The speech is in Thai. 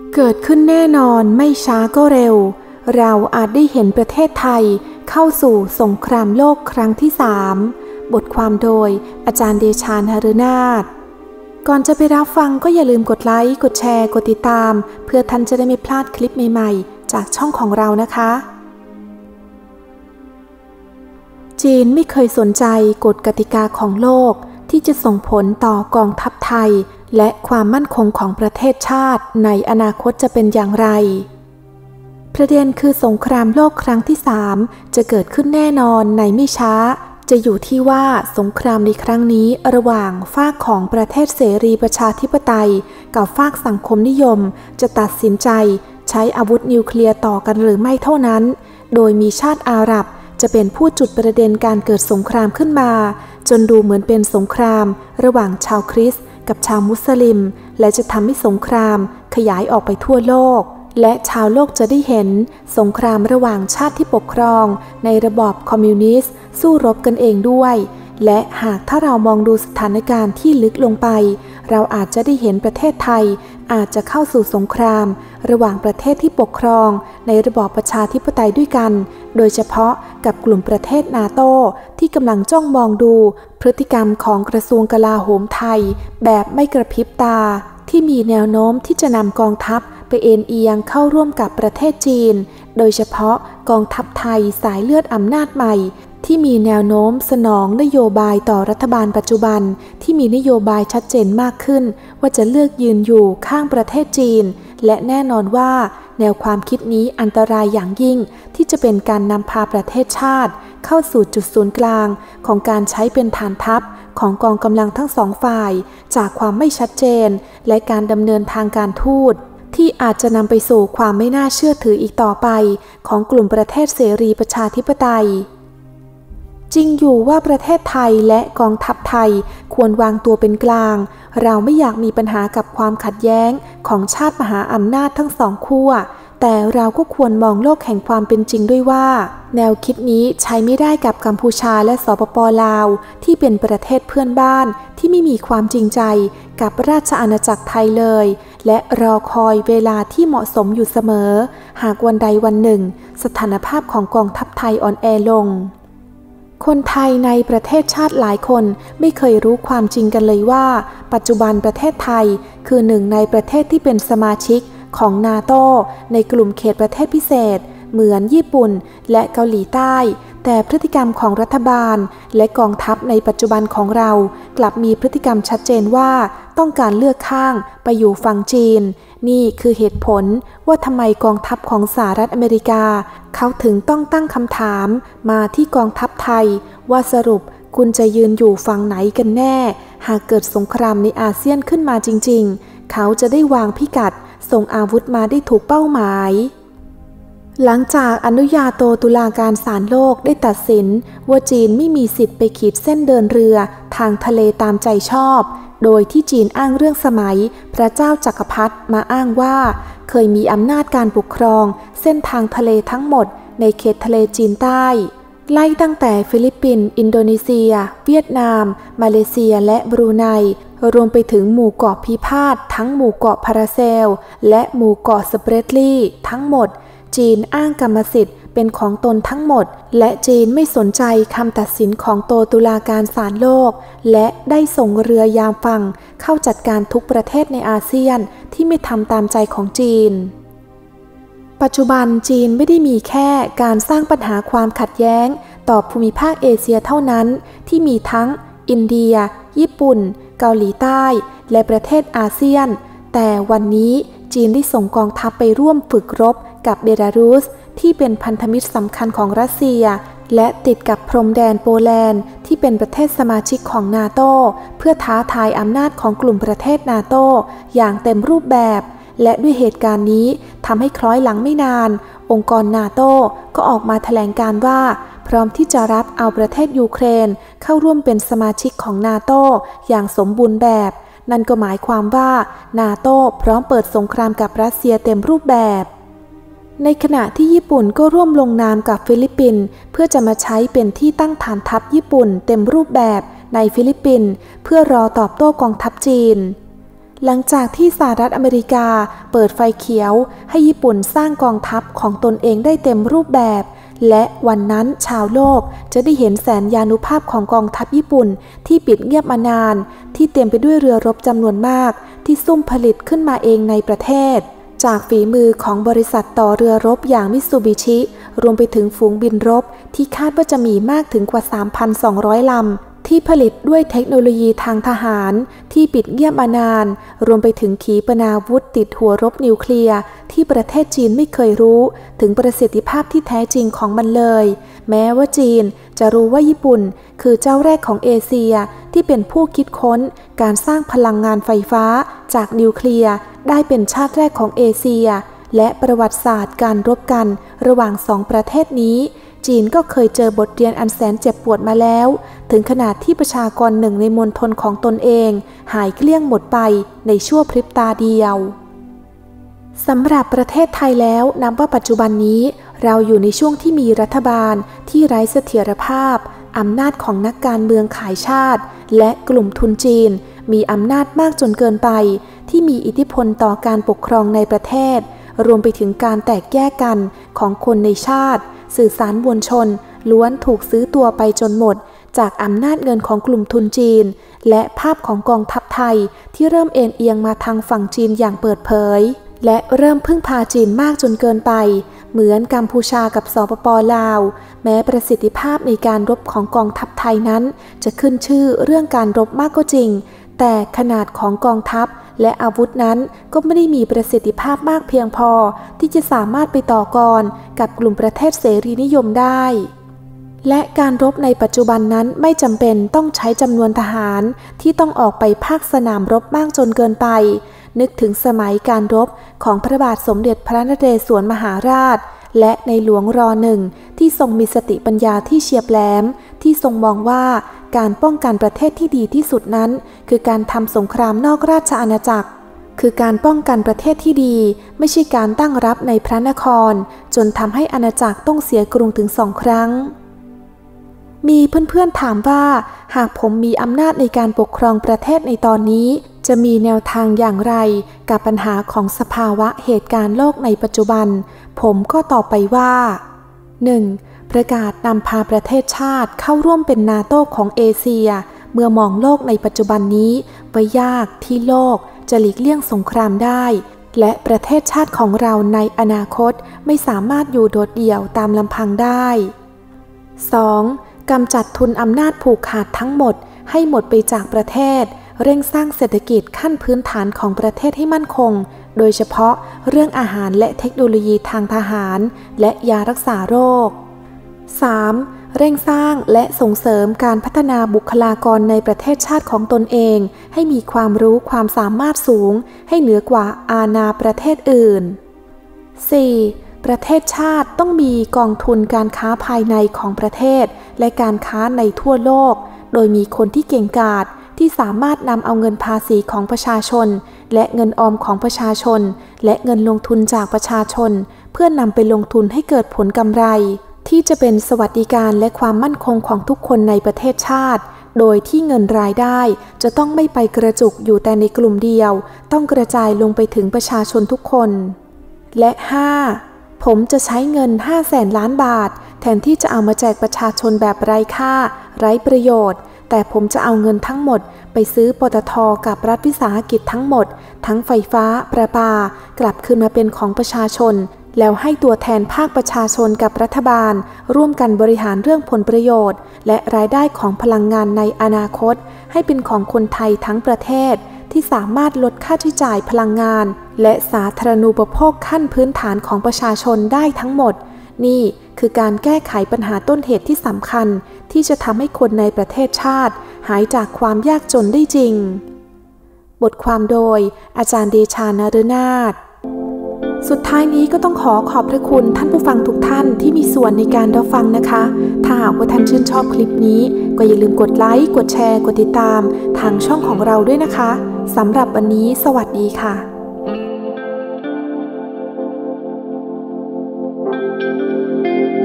เกิดขึ้นแน่นอนไม่ช้าก็เร็วเราอาจได้เห็นประเทศไทยเข้าสู่สงครามโลกครั้งที่3บทความโดยอาจารย์เดชา หฤนาถก่อนจะไปรับฟังก็อย่าลืมกดไลค์กดแชร์กดติดตามเพื่อท่านจะได้ไม่พลาดคลิปใหม่ๆจากช่องของเรานะคะจีนไม่เคยสนใจกฎกติกาของโลกที่จะส่งผลต่อกองทัพไทยและความมั่นคงของประเทศชาติในอนาคตจะเป็นอย่างไรประเด็นคือสงครามโลกครั้งที่3จะเกิดขึ้นแน่นอนในไม่ช้าจะอยู่ที่ว่าสงครามในครั้งนี้ระหว่างฝากของประเทศเสรีประชาธิปไตยกับฝากสังคมนิยมจะตัดสินใจใช้อาวุธนิวเคลียร์ต่อกันหรือไม่เท่านั้นโดยมีชาติอาหรับจะเป็นผู้จุดประเด็นการเกิดสงครามขึ้นมาจนดูเหมือนเป็นสงครามระหว่างชาวคริสต์กับชาวมุสลิมและจะทำให้สงครามขยายออกไปทั่วโลกและชาวโลกจะได้เห็นสงครามระหว่างชาติที่ปกครองในระบอบคอมมิวนิสต์สู้รบกันเองด้วยและหากถ้าเรามองดูสถานการณ์ที่ลึกลงไปเราอาจจะได้เห็นประเทศไทยอาจจะเข้าสู่สงครามระหว่างประเทศที่ปกครองในระบอบประชาธิปไตยด้วยกันโดยเฉพาะกับกลุ่มประเทศนาโต้ที่กำลังจ้องมองดูพฤติกรรมของกระทรวงกลาโหมไทยแบบไม่กระพริบตาที่มีแนวโน้มที่จะนำกองทัพไปเอ็นเอียงเข้าร่วมกับประเทศจีนโดยเฉพาะกองทัพไทยสายเลือดอำนาจใหม่ที่มีแนวโน้มสนองนโยบายต่อรัฐบาลปัจจุบันที่มีนโยบายชัดเจนมากขึ้นว่าจะเลือกยืนอยู่ข้างประเทศจีนและแน่นอนว่าแนวความคิดนี้อันตรายอย่างยิ่งที่จะเป็นการนำพาประเทศชาติเข้าสู่จุดศูนย์กลางของการใช้เป็นฐานทัพของกองกำลังทั้งสองฝ่ายจากความไม่ชัดเจนและการดำเนินทางการทูตที่อาจจะนำไปสู่ความไม่น่าเชื่อถืออีกต่อไปของกลุ่มประเทศเสรีประชาธิปไตยจริงอยู่ว่าประเทศไทยและกองทัพไทยควรวางตัวเป็นกลางเราไม่อยากมีปัญหากับความขัดแย้งของชาติมหาอำนาจทั้งสองขั้วแต่เราก็ควรมองโลกแห่งความเป็นจริงด้วยว่าแนวคิดนี้ใช้ไม่ได้กับกัมพูชาและสปป.ลาวที่เป็นประเทศเพื่อนบ้านที่ไม่มีความจริงใจกับราชอาณาจักรไทยเลยและรอคอยเวลาที่เหมาะสมอยู่เสมอหากวันใดวันหนึ่งสถานภาพของกองทัพไทยอ่อนแอลงคนไทยในประเทศชาติหลายคนไม่เคยรู้ความจริงกันเลยว่าปัจจุบันประเทศไทยคือหนึ่งในประเทศที่เป็นสมาชิกของนาโต้ในกลุ่มเขตประเทศพิเศษเหมือนญี่ปุ่นและเกาหลีใต้แต่พฤติกรรมของรัฐบาลและกองทัพในปัจจุบันของเรากลับมีพฤติกรรมชัดเจนว่าต้องการเลือกข้างไปอยู่ฝั่งจีนนี่คือเหตุผลว่าทำไมกองทัพของสหรัฐอเมริกาเขาถึงต้องตั้งคำถามมาที่กองทัพไทยว่าสรุปคุณจะยืนอยู่ฝั่งไหนกันแน่หากเกิดสงครามในอาเซียนขึ้นมาจริงๆเขาจะได้วางพิกัดส่งอาวุธมาได้ถูกเป้าหมายหลังจากอนุญาโตตุลาการศาลโลกได้ตัดสินว่าจีนไม่มีสิทธิ์ไปขีดเส้นเดินเรือทางทะเลตามใจชอบโดยที่จีนอ้างเรื่องสมัยพระเจ้าจักรพรรดิมาอ้างว่าเคยมีอำนาจการปกครองเส้นทางทะเลทั้งหมดในเขตทะเลจีนใต้ไล่ตั้งแต่ฟิลิปปินส์อินโดนีเซียเวียดนามมาเลเซียและบรูไนรวมไปถึงหมู่เกาะพิพาททั้งหมู่เกาะพาราเซลและหมู่เกาะสเปรดลีทั้งหมดจีนอ้างกรรมสิทธิ์เป็นของตนทั้งหมดและจีนไม่สนใจคำตัดสินของโตตุลาการศาลโลกและได้ส่งเรือยามฝั่งเข้าจัดการทุกประเทศในอาเซียนที่ไม่ทำตามใจของจีนปัจจุบันจีนไม่ได้มีแค่การสร้างปัญหาความขัดแย้งต่อภูมิภาคเอเชียเท่านั้นที่มีทั้งอินเดียญี่ปุ่นเกาหลีใต้และประเทศอาเซียนแต่วันนี้จีนได้ส่งกองทัพไปร่วมฝึกรบกับเบลารุสที่เป็นพันธมิตรสำคัญของรัสเซียและติดกับพรมแดนโปแลนด์ที่เป็นประเทศสมาชิกของนาโต้เพื่อท้าทายอำนาจของกลุ่มประเทศนาโต้อย่างเต็มรูปแบบและด้วยเหตุการณ์นี้ทำให้คล้อยหลังไม่นานองค์กรนาโต้ก็ออกมาแถลงการว่าพร้อมที่จะรับเอาประเทศยูเครนเข้าร่วมเป็นสมาชิกของนาโต้อย่างสมบูรณ์แบบนั่นก็หมายความว่านาโต้พร้อมเปิดสงครามกับรัสเซียเต็มรูปแบบในขณะที่ญี่ปุ่นก็ร่วมลงนามกับฟิลิปปินส์เพื่อจะมาใช้เป็นที่ตั้งฐานทัพญี่ปุ่นเต็มรูปแบบในฟิลิปปินส์เพื่อรอตอบโต้กองทัพจีนหลังจากที่สหรัฐอเมริกาเปิดไฟเขียวให้ญี่ปุ่นสร้างกองทัพของตนเองได้เต็มรูปแบบและวันนั้นชาวโลกจะได้เห็นแสนยานุภาพของกองทัพญี่ปุ่นที่ปิดเงียบมานานที่เต็มไปด้วยเรือรบจำนวนมากที่ซุ่มผลิตขึ้นมาเองในประเทศจากฝีมือของบริษัทต่อเรือรบอย่างมิตซูบิชิรวมไปถึงฝูงบินรบที่คาดว่าจะมีมากถึงกว่า 3,200 ลำที่ผลิตด้วยเทคโนโลยีทางทหารที่ปิดเงียบมานานรวมไปถึงขีปนาวุธติดหัวรบนิวเคลียร์ที่ประเทศจีนไม่เคยรู้ถึงประสิทธิภาพที่แท้จริงของมันเลยแม้ว่าจีนจะรู้ว่าญี่ปุ่นคือเจ้าแรกของเอเชียที่เป็นผู้คิดค้นการสร้างพลังงานไฟฟ้าจากนิวเคลียร์ได้เป็นชาติแรกของเอเชียและประวัติศาสตร์การรบกันระหว่างสองประเทศนี้จีนก็เคยเจอบทเรียนอันแสนเจ็บปวดมาแล้วถึงขนาดที่ประชากรหนึ่งในมณฑลของตนเองหายเกลี้ยงหมดไปในชั่วพริบตาเดียวสำหรับประเทศไทยแล้วนับว่าปัจจุบันนี้เราอยู่ในช่วงที่มีรัฐบาลที่ไร้เสถียรภาพอำนาจของนักการเมืองขายชาติและกลุ่มทุนจีนมีอำนาจมากจนเกินไปที่มีอิทธิพลต่อการปกครองในประเทศรวมไปถึงการแตกแยกกันของคนในชาติสื่อสารมวลชนล้วนถูกซื้อตัวไปจนหมดจากอำนาจเงินของกลุ่มทุนจีนและภาพของกองทัพไทยที่เริ่มเอ็นเอียงมาทางฝั่งจีนอย่างเปิดเผยและเริ่มพึ่งพาจีนมากจนเกินไปเหมือนกัมพูชากับสปป.ลาวแม้ประสิทธิภาพในการรบของกองทัพไทยนั้นจะขึ้นชื่อเรื่องการรบมากก็จริงแต่ขนาดของกองทัพและอาวุธนั้นก็ไม่ได้มีประสิทธิภาพมากเพียงพอที่จะสามารถไปต่อกรกับกลุ่มประเทศเสรีนิยมได้และการรบในปัจจุบันนั้นไม่จำเป็นต้องใช้จำนวนทหารที่ต้องออกไปภาคสนามรบมากจนเกินไปนึกถึงสมัยการรบของพระบาทสมเด็จพระนเรศวรมหาราชและในหลวงร.1ที่ทรงมีสติปัญญาที่เฉียบแหลมที่ทรงมองว่าการป้องกันประเทศที่ดีที่สุดนั้นคือการทำสงครามนอกราชอาณาจักรคือการป้องกันประเทศที่ดีไม่ใช่การตั้งรับในพระนครจนทำให้อาณาจักรต้องเสียกรุงถึง2 ครั้งมีเพื่อนๆถามว่าหากผมมีอำนาจในการปกครองประเทศในตอนนี้จะมีแนวทางอย่างไรกับปัญหาของสภาวะเหตุการณ์โลกในปัจจุบันผมก็ตอบไปว่า 1. ประกาศนำพาประเทศชาติเข้าร่วมเป็นนาโต้ของเอเชียเมื่อมองโลกในปัจจุบันนี้ไว้ยากที่โลกจะหลีกเลี่ยงสงครามได้และประเทศชาติของเราในอนาคตไม่สามารถอยู่โดดเดี่ยวตามลำพังได้ 2. กำจัดทุนอำนาจผูกขาดทั้งหมดให้หมดไปจากประเทศเร่งสร้างเศรษฐกิจขั้นพื้นฐานของประเทศให้มั่นคงโดยเฉพาะเรื่องอาหารและเทคโนโลยีทางทหารและยารักษาโรค 3. เร่งสร้างและส่งเสริมการพัฒนาบุคลากรในประเทศชาติของตนเองให้มีความรู้ความสามารถสูงให้เหนือกว่าอาณาประเทศอื่น 4. ประเทศชาติต้องมีกองทุนการค้าภายในของประเทศและการค้าในทั่วโลกโดยมีคนที่เก่งกาจที่สามารถนำเอาเงินภาษีของประชาชนและเงินออมของประชาชนและเงินลงทุนจากประชาชนเพื่อนำไปลงทุนให้เกิดผลกำไรที่จะเป็นสวัสดิการและความมั่นคงของทุกคนในประเทศชาติโดยที่เงินรายได้จะต้องไม่ไปกระจุกอยู่แต่ในกลุ่มเดียวต้องกระจายลงไปถึงประชาชนทุกคนและ 5. ผมจะใช้เงิน 500,000 ล้านบาทแทนที่จะเอามาแจกประชาชนแบบไร้ค่าไร้ประโยชน์แต่ผมจะเอาเงินทั้งหมดไปซื้อปตท.กับรัฐวิสาหกิจทั้งหมดทั้งไฟฟ้าประปากลับคืนมาเป็นของประชาชนแล้วให้ตัวแทนภาคประชาชนกับรัฐบาลร่วมกันบริหารเรื่องผลประโยชน์และรายได้ของพลังงานในอนาคตให้เป็นของคนไทยทั้งประเทศที่สามารถลดค่าใช้จ่ายพลังงานและสาธารณูปโภคขั้นพื้นฐานของประชาชนได้ทั้งหมดนี่คือการแก้ไขปัญหาต้นเหตุที่สำคัญที่จะทำให้คนในประเทศชาติหายจากความยากจนได้จริงบทความโดยอาจารย์เดชา นฤนาถสุดท้ายนี้ก็ต้องขอบพระคุณท่านผู้ฟังทุกท่านที่มีส่วนในการรับฟังนะคะถ้าหากว่าท่านชื่นชอบคลิปนี้ก็อย่าลืมกดไลค์กดแชร์กดติดตามทางช่องของเราด้วยนะคะสำหรับวันนี้สวัสดีค่ะ